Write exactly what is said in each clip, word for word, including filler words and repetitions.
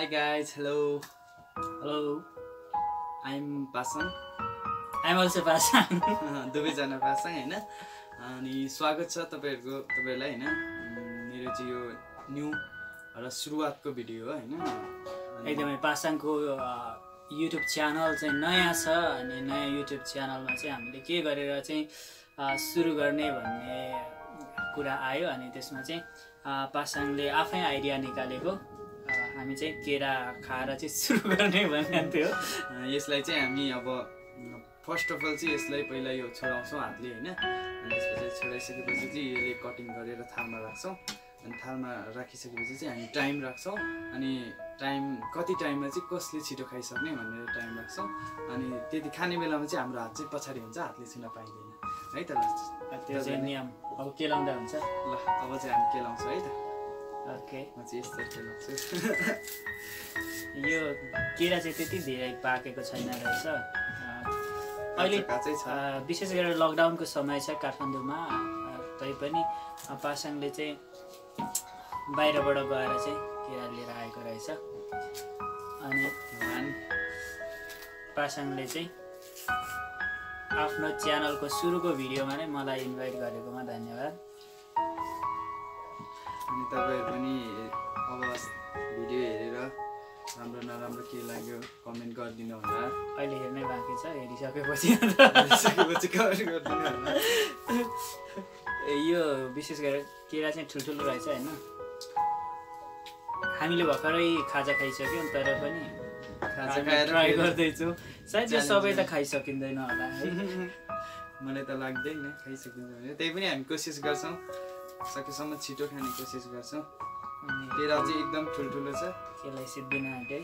Hi guys, hello. Hello. I'm Pasang. I'm also Pasang. दुवैजना पासाङ हैन अनि स्वागत छ तपाईहरुको तपाईलाई हैन मेरो चाहिँ यो न्यू र सुरुवातको भिडियो हो हैन एकदमै पासाङको युट्युब च्यानल चाहिँ नयाँ छ अनि नयाँ युट्युब च्यानलमा चाहिँ हामीले के गरेर चाहिँ सुरु गर्ने भन्ने कुरा आयो अनि त्यसमा चाहिँ पासाङले आफै आइडिया निकालेको हामी चाहिँ केरा खाएर चाहिँ सुरु गर्ने भन्ने थियो। यसलाई चाहिँ हामी अब फर्स्ट अफ अल चाहिँ यसलाई पहिला यो छोडाउँछौँ हातले हैन अनि त्यसपछि छोडाइसकेपछि चाहिँ यसले कटिङ गरेर थालमा राख्छौँ अनि थालमा राखिसकेपछि चाहिँ हामी टाइम राख्छौँ अनि टाइम कति टाइममा चाहिँ कसले छिटो खाइसक्ने भनेर टाइम राख्छौँ अनि त्यति खाने बेलामा चाहिँ हाम्रो हात चाहिँ पछाडि हुन्छ हातले छुन पाइँदैन है त। ल त्यो चाहिँ नियम अब केलाउँदा हुन्छ। ल अब चाहिँ हामी केलाउँछौँ है त। ओके म चाहिँ यस्तो केलाउँछु। यो केरा चाहिँ त्यति धेरै पाकेको छैन रहेछ अहिले विशेष गरेर लकडाउनको समय छ काठमाडौँमा तैपनि पासाङले चाहिँ बाहिरबाट गएर चाहिँ केरा लिएर आएको रहेछ अनि पासाङले चाहिँ आफ्नो च्यानलको सुरुको भिडियोमा नै मलाई इन्भाइट गरेकोमा धन्यवाद। अनि तपाईहरु पनि अब भिडियो हेरेर राम्रो नराम्रो के लाग्यो कमेन्ट गरिदिनु होला। अहिले हेर्नै बाँकी छ हेरिसकेपछि हेरिसकेपछि कमेन्ट गरिदिनु होला। यो विशेष गरेर केरा चाहिँ ठुल्ठुलो रहेछ हैन हामीले भर्खरै खाजा खाइसक्यौँ तर पनि खाजा खाएर ट्राई गर्दैछु सायद यो सबै त खाइसकिँदैन होला है मलाई त लाग्दैन खाइसकिन्छ भने त्यही पनि हामी कोसिस गर्छौँ सकेसम्म छिटो खाने कोसिस गर्छौँ। केरा चाहिँ एकदम ठुल्ठुलो छ केलाई सिद्धिन आँटे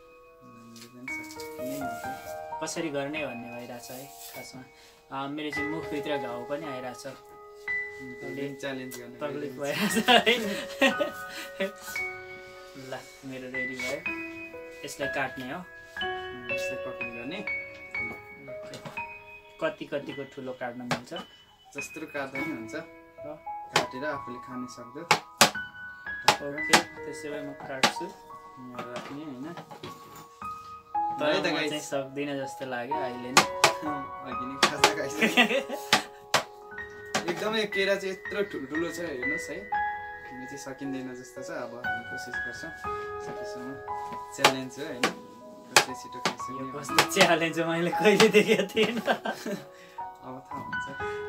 कसरी गर्ने भन्ने भइरहेछ है खासमा मेरो चाहिँ मुखभित्र घाउ पनि आइरहेछ च्यालेन्ज गर्ने तकलिफ भइरहेछ है। ल मेरो रेडी भयो यसलाई काट्ने हो यसलाई कटिङ गर्ने कति कतिको ठुलो काट्न मिल्छ जस्तो काट्दा पनि हुन्छ काटेर आफूले खान सक्दो। ओके त्यसै भए म काट्छु राख्ने हैन तर म चाहिँ सक्दिनँ जस्तो लाग्यो अहिले नै अघि नै खाजा खाइसकेँ। एकदमै केरा चाहिँ यत्रो ठुल्ठुलो छ हेर्नुहोस् है यो चाहिँ सकिँदैन जस्तो छ अब हामी कोसिस गर्छौँ सकेसम्म च्यालेन्ज हो हैन कसले छिटो खाइसक्यो कस्तो च्यालेन्ज हो मैले कहिले देखेको थिएन अब थाहा हुन्छ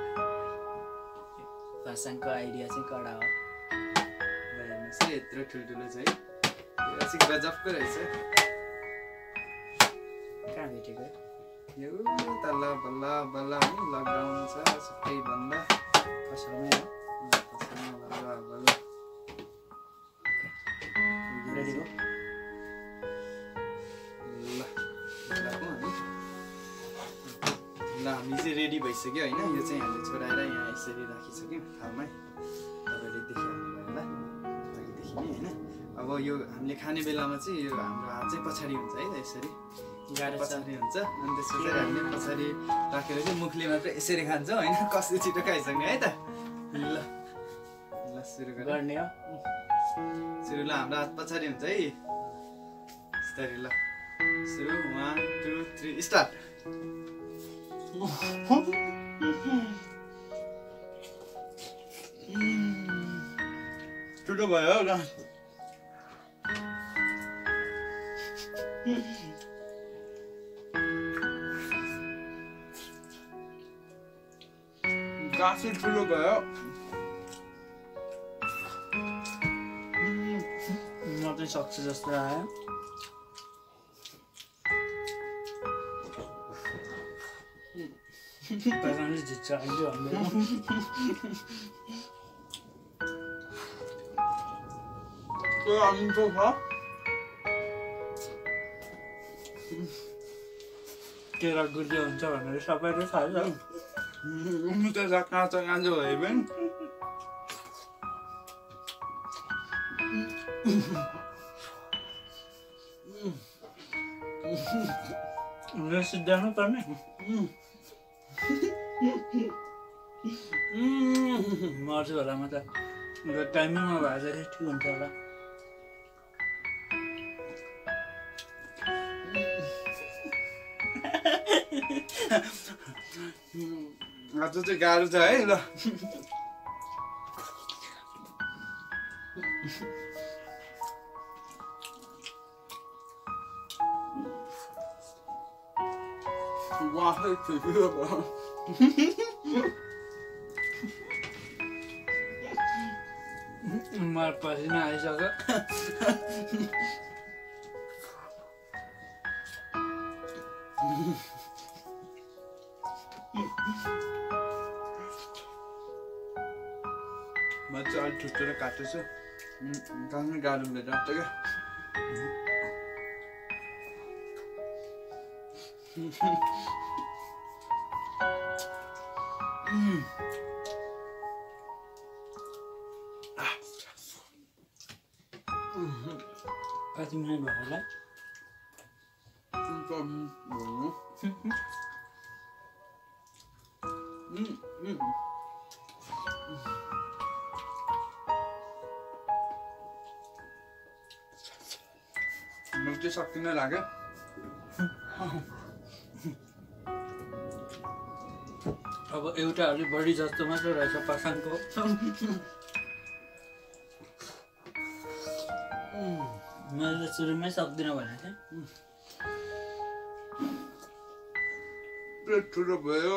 पासाङको आइडिया चाहिँ कडा हो हेर्नुहोस् है यत्रो ठुल्ठुलो छ है यो चाहिँ गजबको रहेछ। कहाँ भेटेको यो तल्ल बल्ल बल्ल है लकडाउन छ सबै बन्द पसलमै हो पसलमा बल्ल बल्ल रेडी हो ल ल हामी चाहिँ रेडी भइसक्यो होइन यो चाहिँ हामीले छोडाएर यहाँ यसरी राखिसक्यौँ थालमै तपाईँले देखिहाल्नु भयो होला अघिदेखि नै होइन अब यो हामीले खाने बेलामा चाहिँ यो हाम्रो हात चाहिँ पछाडि हुन्छ है त यसरी गाह्रो पछाडि हुन्छ अनि त्यसपछि हामीले पछाडि राखेर चाहिँ मुखले मात्र यसरी खान्छौँ होइन कसले छिटो खाइसक्ने है त। ल ल सुरु गर्ने हो सुरु ल हाम्रो हात पछाडि हुन्छ है यस्तरी ल सुरु वान टू थ्री स्टार्ट। ठुलो भयो ल गाँसी ठुलो भयो म चाहिँ सक्छु जस्तो आयो पासाङले जित्छ अहिले भन्दैन त्यो अन्तो छ केरा गुलियो हुन्छ भनेर सबैले खान्छ त्यसमा काँचो काँचो भए पनि सिद्धाउनु पर्ने मर्छु होला म त टाइममा भए चाहिँ ठिक हुन्छ होला। आज चाहिँ गाह्रो छ है ल वाह ठिकै हो मार पसिना आइसक्यो म चाहिँ अलिक ठुल्ठुलो काट्दैछु काट्नु गाह्रो हुँदैन क्या कति मिनट भयो होला म चाहिँ सक्दिनँ लाग्यो अब एउटा अलिक बढी जस्तो मात्रै रहेछ पासाङको मैले सुरुमै सक्दिनँ भनेको थिएँ पेट ठुलो भयो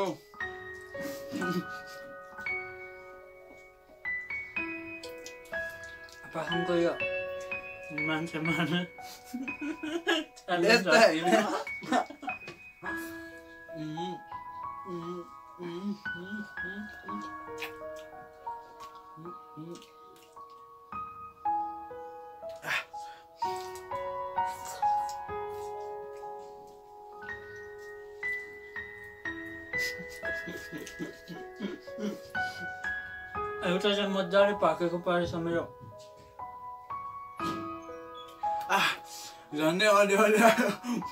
पासाङको यो मान्छे मार्ने यता होइन एउटा चाहिँ मजाले पाकेको पारेछ मेरो झन्डै अलि अलि आयो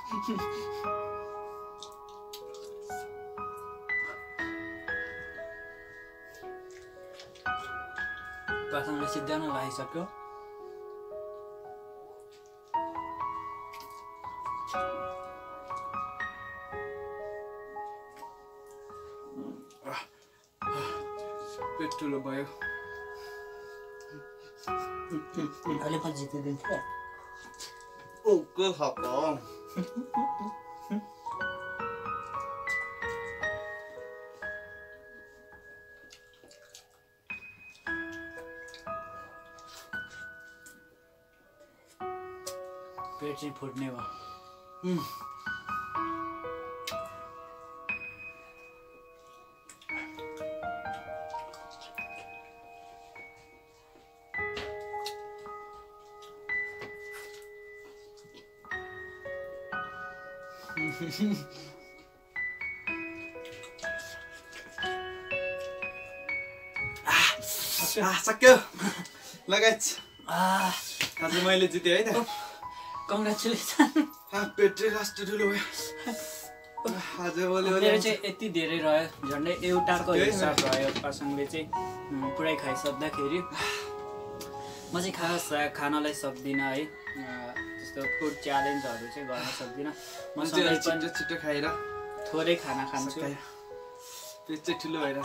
पासाङले सिद्धाउन लागिसक्यो पेट ठुलो भयो अहिले पनि जितिदिन्थ्यो ओ के खाएको पेट चाहिँ फुट्ने भयो सक्यो लगाइछ आज मैले जितेँ है त कङ्ग्रेचुलेसन पेट चाहिँ कस्तो ठुलो भयो आज मेरो चाहिँ यति धेरै रह्यो झन्डै एउटाको हिसाब रह्यो पासाङले चाहिँ पुरै खाइसक्दाखेरि म चाहिँ खास खानलाई सक्दिनँ है त्यस्तो फुड च्यालेन्जहरू चाहिँ गर्न सक्दिनँ म सधैँ पनि छिटो खाएर थोरै खाना खान्छु पेट चाहिँ ठुलो भएर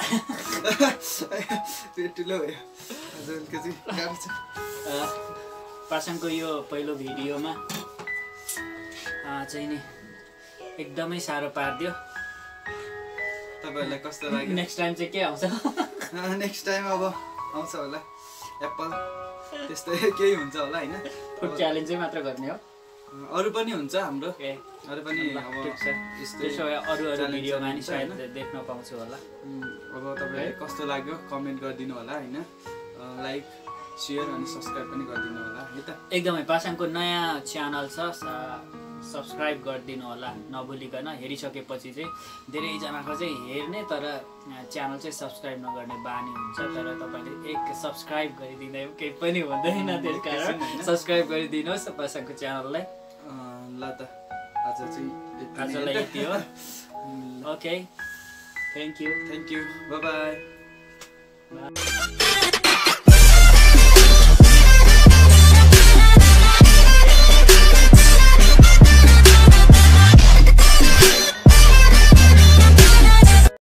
पेट ठुलो भयो गाह्रो छ पासाङको यो पहिलो भिडियोमा चाहिँ नि एकदमै साह्रो पारिदियो तपाईँहरूलाई कस्तो लाग्यो नेक्स्ट टाइम चाहिँ के आउँछ नेक्स्ट टाइम अब आउँछ होला एप्पल त्यस्तै केही हुन्छ होला होइन फुड च्यालेन्जै मात्र गर्ने हो अरू पनि हुन्छ हाम्रो ए अरू पनि अब त्यसो भए अरू अरू भिडियोमा नि सायद देख्न पाउँछु होला अब तपाईँलाई कस्तो लाग्यो कमेन्ट गरिदिनु होला होइन लाइक सेयर अनि सब्सक्राइब पनि गरिदिनु होला है त एकदमै पासाङको नयाँ च्यानल छ सब्सक्राइब गरिदिनु होला नभुलिकन हेरिसकेपछि चाहिँ धेरैजनाको चाहिँ हेर्ने तर च्यानल चाहिँ सब्सक्राइब नगर्ने बानी हुन्छ तर तपाईँले एक सब्सक्राइब गरिदिँदा केही पनि हुँदैन त्यस कारण सब्सक्राइब गरिदिनुहोस् पासाङको च्यानललाई ल त आज चाहिँ आजलाई यति हो okay thank you thank you bye by